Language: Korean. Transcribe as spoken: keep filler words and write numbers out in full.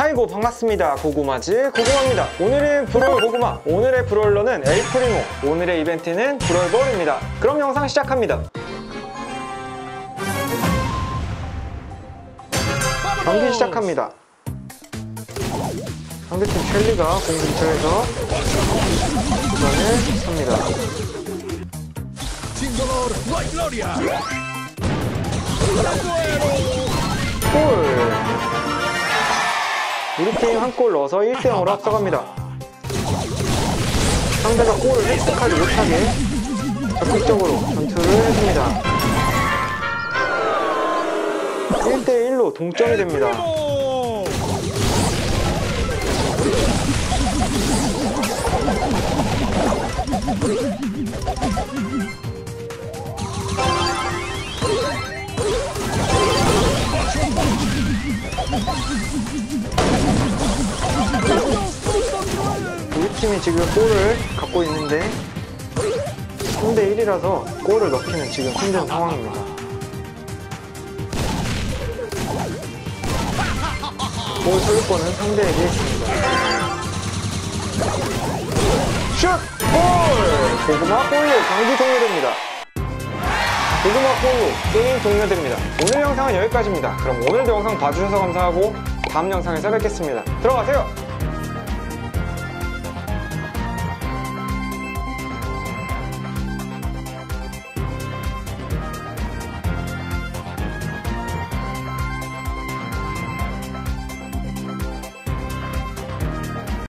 아이고 반갑습니다. 고구마즈 고구마입니다. 오늘은 브롤 고구마, 오늘의 브롤러는 엘프리모, 오늘의 이벤트는 브롤볼입니다. 그럼 영상 시작합니다. 경기 시작합니다. 상대팀 셸리가 공 근처에서 구간을 삽니다. 골! 우리 팀 한 골 넣어서 일 대 영으로 앞서갑니다. 상대가 골을 획득하지 못하게 적극적으로 전투를 해줍니다. 일 대 일로 동점이 됩니다. 우리 팀이 지금 골을 갖고 있는데 삼 대 일이라서 골을 넣기는 지금 힘든 상황입니다. 골 소유권은 상대에게 있습니다. 슛! 골! 고구마 골로 경기 종료됩니다. 고구마 골로 게임 종료됩니다. 오늘 영상은 여기까지입니다. 그럼 오늘도 영상 봐주셔서 감사하고 다음 영상에서 뵙겠습니다. 들어가세요!